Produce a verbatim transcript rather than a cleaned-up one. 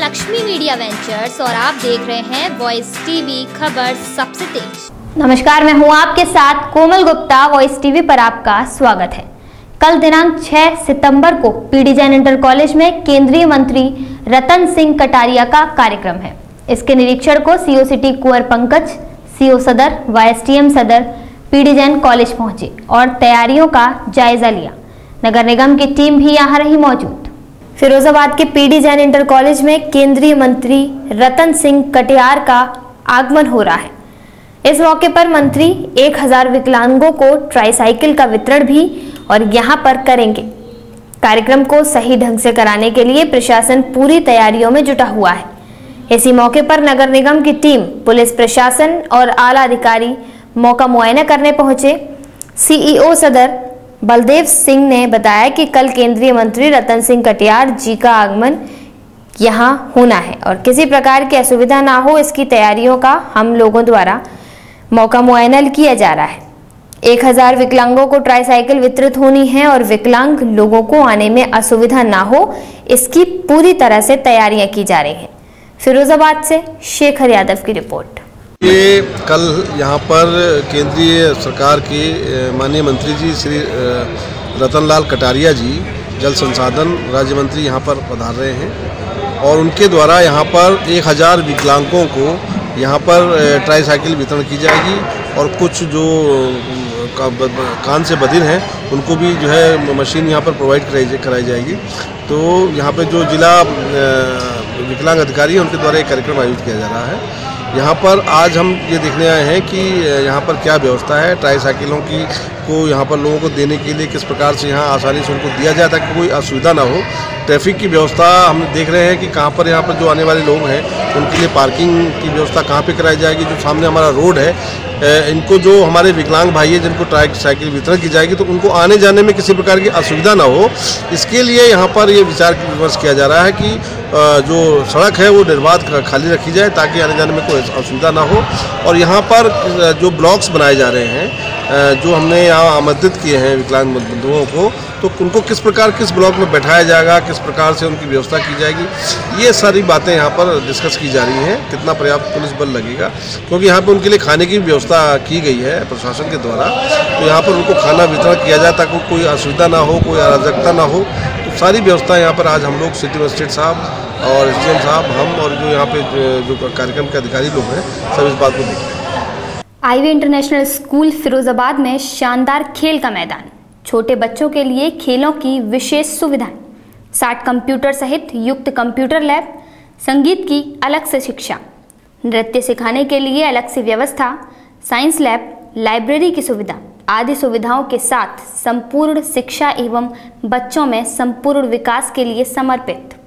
Lakshmi media ventures और आप देख रहे हैं वॉइस टीवी, खबर सबसे तेज। नमस्कार, मैं हूं आपके साथ कोमल गुप्ता। वॉइस टीवी पर आपका स्वागत है। कल दिनांक छह सितंबर को पीडी जैन इंटर कॉलेज में केंद्रीय मंत्री रतन सिंह कटारिया का कार्यक्रम है। इसके निरीक्षण को CO city Kunwar Pankaj, CO Sadar व एसटीएम सदर पीडी जैन कॉलेज पहुंचे और तैयारियों का जायजा लिया। नगर निगम की टीम भी यहां रही मौजूद। फिरोजाबाद के पीडी जैन इंटर कॉलेज में केंद्रीय मंत्री रतन सिंह कटियार का आगमन हो रहा है। इस मौके पर मंत्री एक हजार विकलांगों को ट्राईसाइकिल का वितरण भी और यहां पर करेंगे। कार्यक्रम को सही ढंग से कराने के लिए प्रशासन पूरी तैयारियों में जुटा हुआ है। इसी मौके पर नगर निगम की टीम, पुलिस प्रशासन और आला अधिकारी मौका मुआयना करने पहुंचे। सीईओ सदर बलदेव सिंह ने बताया कि कल केंद्रीय मंत्री रतन सिंह कटियार जी का आगमन यहां होना है और किसी प्रकार की असुविधा ना हो, इसकी तैयारियों का हम लोगों द्वारा मौका मुआयना किया जा रहा है। एक हजार विकलांगों को ट्राईसाइकिल वितरित होनी है और विकलांग लोगों को आने में असुविधा ना हो, इसकी पूरी तरह से तैयारियां की जा रही हैं। फिरोजाबाद से शेखर यादव की रिपोर्ट। ये कल यहाँ पर केंद्रीय सरकार के माननीय मंत्री जी श्री रतनलाल कटारिया जी, जल संसाधन राज्य मंत्री यहाँ पर पधार रहे हैं और उनके द्वारा यहाँ पर एक हज़ार विकलांगों को यहाँ पर ट्राईसाइकिल वितरण की जाएगी और कुछ जो कान से बधिर हैं उनको भी जो है मशीन यहाँ पर प्रोवाइड कराई कराई जाएगी। तो यहाँ पर जो जिला विकलांग अधिकारी हैं उनके द्वारा एक कार्यक्रम आयोजित किया जा रहा है। यहाँ पर आज हम ये देखने आए हैं कि यहाँ पर क्या व्यवस्था है ट्राईसाइकिलों की को यहाँ पर लोगों को देने के लिए, किस प्रकार से यहाँ आसानी से उनको दिया जाए ताकि कोई असुविधा ना हो। ट्रैफिक की व्यवस्था हम देख रहे हैं कि कहाँ पर यहाँ पर जो आने वाले लोग हैं उनके लिए पार्किंग की व्यवस्था कहाँ पे कराई जाएगी। जो सामने हमारा रोड है, इनको जो हमारे विकलांग भाई है जिनको ट्राईसाइकिल वितरण की जाएगी तो उनको आने जाने में किसी प्रकार की असुविधा ना हो, इसके लिए यहाँ पर ये विचार विमर्श किया जा रहा है कि जो सड़क है वो निर्बाध खाली रखी जाए ताकि आने जाने में कोई असुविधा ना हो। और यहाँ पर जो ब्लॉक्स बनाए जा रहे हैं, जो हमने यहाँ आमंत्रित किए हैं विकलांग बंधुओं को, तो उनको किस प्रकार किस ब्लॉक में बैठाया जाएगा, किस प्रकार से उनकी व्यवस्था की जाएगी, ये सारी बातें यहाँ पर डिस्कस की जा रही हैं। कितना पर्याप्त पुलिस बल लगेगा, क्योंकि यहाँ पर उनके लिए खाने की व्यवस्था की गई है प्रशासन के द्वारा। तो यहाँ पर उनको खाना वितरण किया जाए ताकि कोई असुविधा ना हो, कोई अराजकता ना हो। तो सारी व्यवस्था यहाँ पर आज हम लोग सिटी मजिस्ट्रेट साहब और एसडीएम साहब, हम और जो यहाँ पे जो कार्यक्रम के अधिकारी लोग हैं, सब इस बात को देख रहे हैं। आईवी इंटरनेशनल स्कूल फिरोजाबाद में शानदार खेल का मैदान, छोटे बच्चों के लिए खेलों की विशेष सुविधाएं, साठ कंप्यूटर सहित युक्त कंप्यूटर लैब, संगीत की अलग से शिक्षा, नृत्य सिखाने के लिए अलग से व्यवस्था, साइंस लैब, लाइब्रेरी की सुविधा आदि सुविधाओं के साथ संपूर्ण शिक्षा एवं बच्चों में संपूर्ण विकास के लिए समर्पित